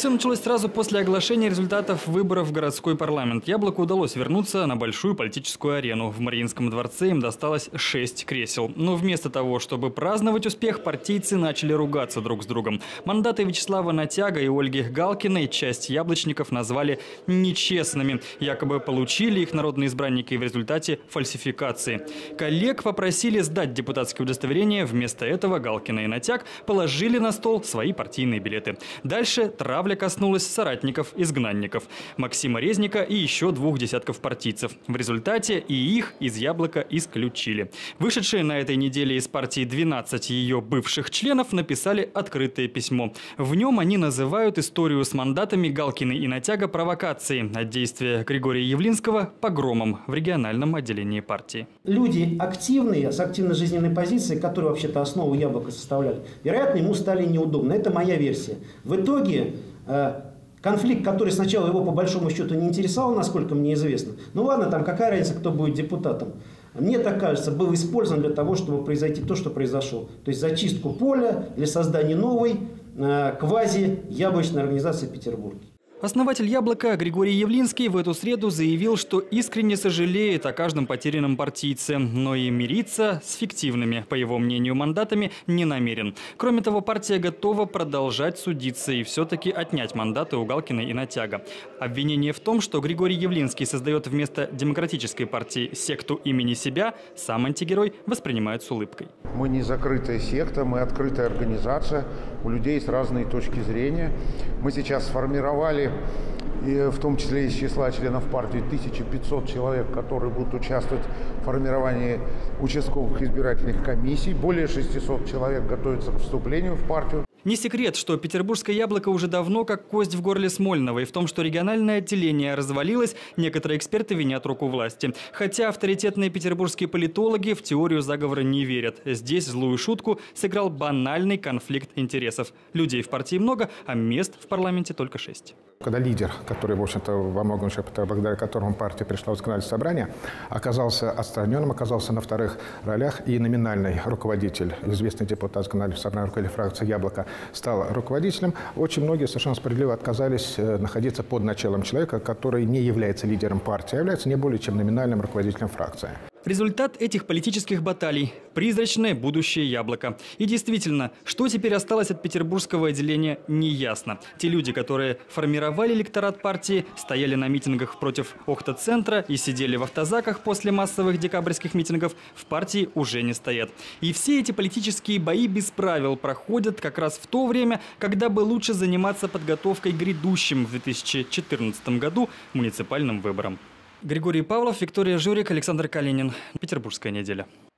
Все началось сразу после оглашения результатов выборов в городской парламент. Яблоку удалось вернуться на большую политическую арену. В Мариинском дворце им досталось 6 кресел. Но вместо того, чтобы праздновать успех, партийцы начали ругаться друг с другом. Мандаты Вячеслава Натяга и Ольги Галкиной часть яблочников назвали нечестными. Якобы получили их народные избранники в результате фальсификации. Коллег попросили сдать депутатские удостоверения. Вместо этого Галкина и Натяг положили на стол свои партийные билеты. Дальше травля коснулась соратников-изгнанников Максима Резника и еще 2 десятков партийцев. В результате и их из «Яблока» исключили. Вышедшие на этой неделе из партии 12 ее бывших членов написали открытое письмо. В нем они называют историю с мандатами Галкиной и Натяга провокацией, а действия Григория Явлинского – погромом в региональном отделении партии. Люди активные, с активной жизненной позицией, которые вообще-то основу «Яблока» составляли, вероятно, ему стали неудобны. Это моя версия. В итоге конфликт, который сначала его по большому счету не интересовал, насколько мне известно, ну ладно, там какая разница, кто будет депутатом, мне так кажется, был использован для того, чтобы произойти то, что произошло. То есть зачистку поля для создания новой квази-яблочной организации в Петербурге. Основатель «Яблока» Григорий Явлинский в эту среду заявил, что искренне сожалеет о каждом потерянном партийце, но и мириться с фиктивными, по его мнению, мандатами не намерен. Кроме того, партия готова продолжать судиться и все-таки отнять мандаты у Галкиной и Натяга. Обвинение в том, что Григорий Явлинский создает вместо демократической партии секту имени себя, сам антигерой воспринимает с улыбкой. Мы не закрытая секта, мы открытая организация, у людей есть разные точки зрения. Мы сейчас сформировали, и в том числе из числа членов партии, 1500 человек, которые будут участвовать в формировании участковых избирательных комиссий. Более 600 человек готовятся к вступлению в партию. Не секрет, что петербургское «Яблоко» уже давно как кость в горле Смольного. И в том, что региональное отделение развалилось, некоторые эксперты винят руку власти. Хотя авторитетные петербургские политологи в теорию заговора не верят. Здесь злую шутку сыграл банальный конфликт интересов. Людей в партии много, а мест в парламенте только 6. Когда лидер, который, в общем-то, во многом благодаря которому партия пришла в законодательное собрание, оказался отстраненным, оказался на вторых ролях, и номинальный руководитель, известный депутат законодательного собрания, руководитель фракции «Яблоко», стал руководителем, очень многие совершенно справедливо отказались находиться под началом человека, который не является лидером партии, а является не более чем номинальным руководителем фракции. Результат этих политических баталий – призрачное будущее «Яблока». И действительно, что теперь осталось от петербургского отделения, неясно. Те люди, которые формировали электорат партии, стояли на митингах против Охта-центра и сидели в автозаках после массовых декабрьских митингов, в партии уже не стоят. И все эти политические бои без правил проходят как раз в то время, когда бы лучше заниматься подготовкой к грядущим в 2014 году муниципальным выборам. Григорий Павлов, Виктория Журик, Александр Калинин. Петербургская неделя.